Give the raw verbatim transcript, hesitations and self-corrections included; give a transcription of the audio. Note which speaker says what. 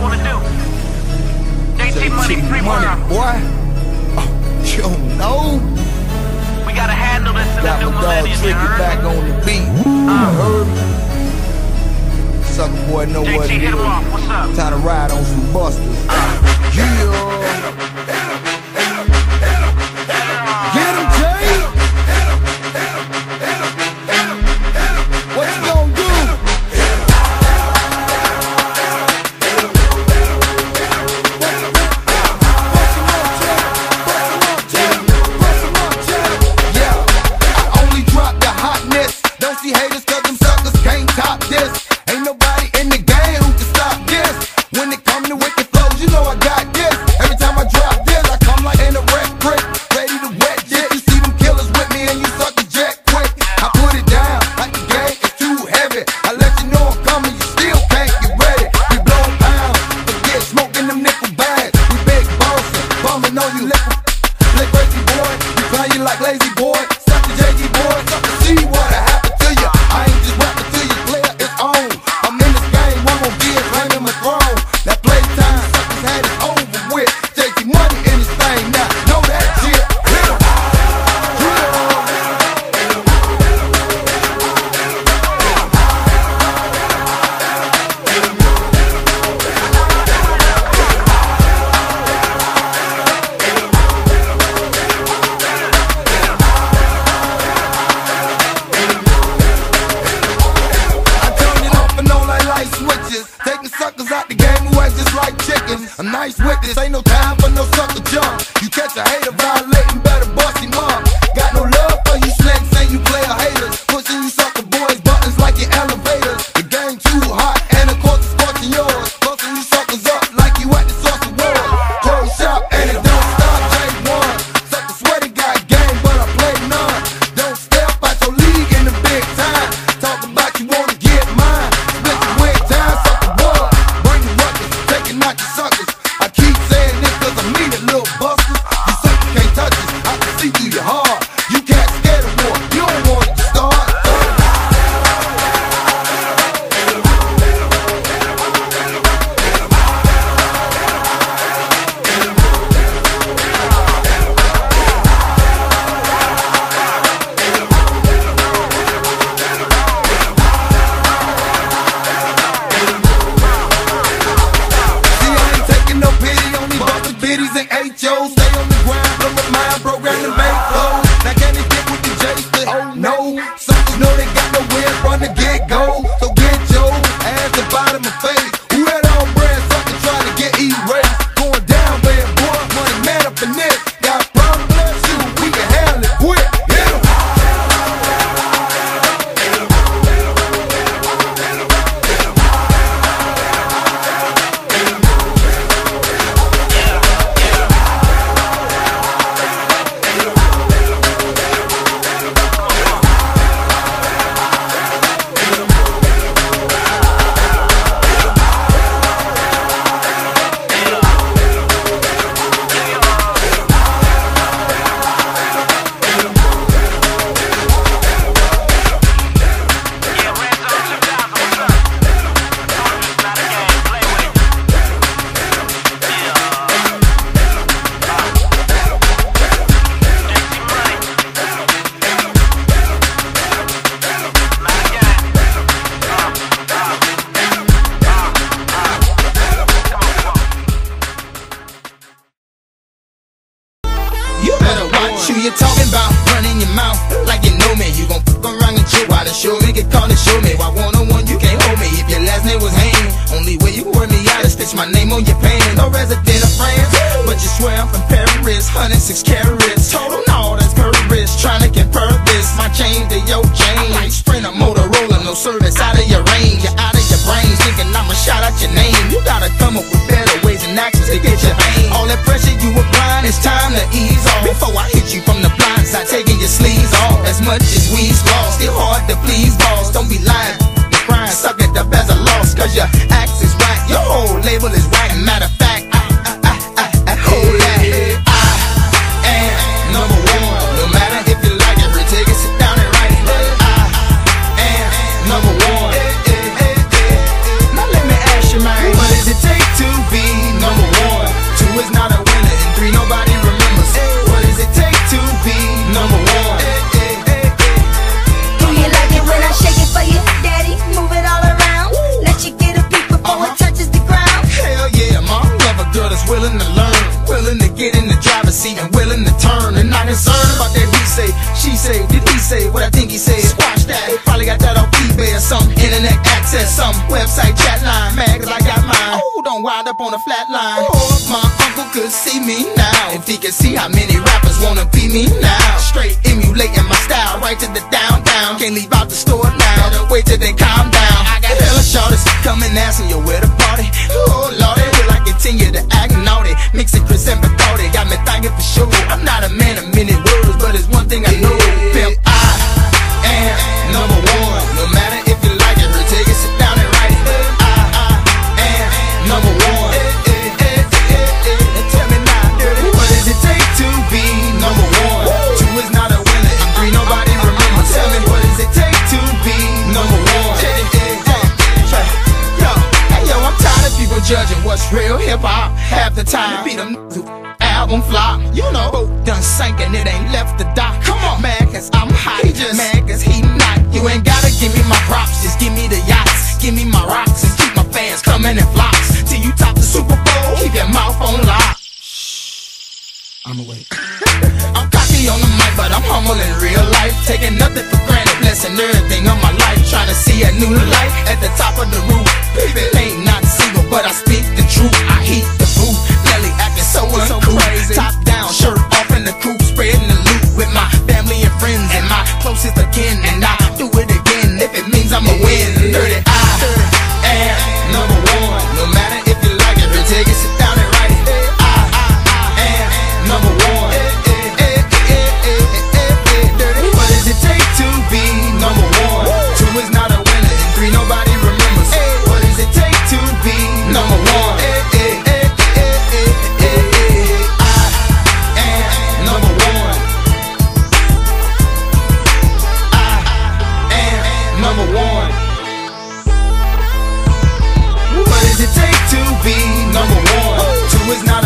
Speaker 1: what to do. J T Money, free
Speaker 2: money, boy. Oh, you don't know?
Speaker 1: We gotta handle this in
Speaker 2: Got
Speaker 1: the new
Speaker 2: my dog
Speaker 1: millennium,
Speaker 2: Tricky
Speaker 1: you
Speaker 2: back
Speaker 1: heard?
Speaker 2: on the beat.
Speaker 1: Uh.
Speaker 2: Heard me? Sucker boy know
Speaker 1: J T,
Speaker 2: what it
Speaker 1: hit him
Speaker 2: is.
Speaker 1: off, what's up?
Speaker 2: Time to ride on some busters.
Speaker 1: Uh.
Speaker 2: Yeah. Get him, Jay. What you gonna do? Yeah, I only drop the hotness. Don't see haters cause them suckers can't top this. Ain't nobody in the game who can stop this. When it come to wicked flows, you know I got this. Every time I drop this, I come like in a wreck brick, ready to wet jet. You see them killers with me and you suck the jet quick. I put it down like the game is too heavy. I let you know I'm coming, you still can't get ready. We blow pounds, forget smoking them nickel bags. We big bossin', bumming on you nickel. Play crazy boy, you playing like lazy boy. Suck the J D boy, suck the see what happened to you. I ain't just rapping to you, clear it's on. I'm in this game, one more gear, claim him a throne. That playtime, suckers had it over with. J T Money in this thing now, know that shit. Hit 'em. I turn it off and on like light switches. Taking suckers out the game who act just like chickens. A nice witness, ain't no time for no sucker jump. You catch a hater violating, better bust him up. Got no love for you snakes and you player haters. Pushing you sucker boys buttons like your elevators. The game too hot and of course it's scorching yours. Busting you suckers up like you at the source of war. Close shop and it don't stop, J one. Sucker swear they got game but I play none. Don't step out your league in the big time. Talk about you wanna get mine. Split the wig time, sucker boy. Bring the ruckus, taking out your suckers. I keep saying this cause I mean it, little busters. You suckers can't touch us, I can see through your heart. You can't scare the war, you don't want it to start. See, I ain't taking no pity on these bumpers, biddies, and H Os. Stay on the grind, blow my mind, program the make flows. Now can they get with the J's? Oh no, suckers know they got no way from the get go. So get your ass up out of my face. Who had on brand sucker trying to get erased? Going down, bad boy, money man up in this. Got problems, shoot, we can handle it quick. Hit 'em.
Speaker 1: Yeah, Red Zone two thousand, what's up? It's not a game, play with it. Yeah. Uh. J T Money. Not a game. Uh, uh, uh, uh. Come on, come on.
Speaker 2: You better watch who you talking about, running your mouth like you know me. You gon' fuck around and chill while the show me get called and show me. Why one on one you can't hold me if your last name was Hain. Only way you can wear me out is stitch my name on your pants. No resident of France, but you swear I'm from Paris. one hundred six carats, total no, that's Paris. Trying to compare this, my chain to your chain. Like Sprint or Motorola, no service out of your range. You're out of your brains, thinking I'ma shout out your name. You gotta come up with better ways and actions to get your aim. All that pressure you applying, it's time to ease off. Before I hit you from the blind side, taking your sleeves off. As much as we's lost, still hard to please, boss. Don't be lying, the crying, suck it up as a loss. Cause your act is right, your whole label is right. Matter of fact, I, I, I, I, I hold that. I am number one. No matter if you like it, take it, sit down and write it. I am number one. Now let me ask you, man, what does it take to think he said? Squash that, probably got that off eBay or something. Internet access, some website chat line. Mad cause I got mine. Oh, don't wind up on a flat line. Oh, if my uncle could see me now, if he could see how many rappers wanna be me now. Straight emulating my style, right to the down, down. Can't leave out the store now, gotta wait till they calm down. I got hella shorties coming asking you where the party. Oh lordy, will I continue to act naughty? Mixing Chris and Bacardi, got me thinking for sure. I'm not a man of many words, but it's one thing I know. Pimp, I am number one. No matter if you like it or take it, sit down and write it. I, I am number one. And tell me now, dirty, what does it take to be number one? Two is not a winner, and three nobody remembers. Tell me, what does it take to be number one? Yo, hey yo, I'm tired of people judging what's real hip hop. Half the time, beat them who album flop. You know, boat done sank and it ain't left the dock. Come on, mad cause I'm hot, he just mad cause he not. You ain't gotta give me my props, just give me the yachts, give me my rocks, and keep my fans coming in flocks. Till you top the Super Bowl, keep your mouth on lock. I'm away. I'm cocky on the mic, but I'm humble in real life. Taking nothing for granted, blessing everything of my life. Trying to see a new light at the top of the roof. Baby, ain't not single, but I speak the truth. I heat the food, Nelly acting so uncool. Top down, shirt off in the coupe, spreading the loot with my family and friends and my closest again. And I do it again if it means I'ma win. Dirty, I am number one. No matter if you like it or take it, sit down and write it. I, I, I am number one. Dirty, what does it take to be number one? Two is not a winner, and three nobody remembers. What does it take to be number one? Number one. What does it take to be number one? Two is not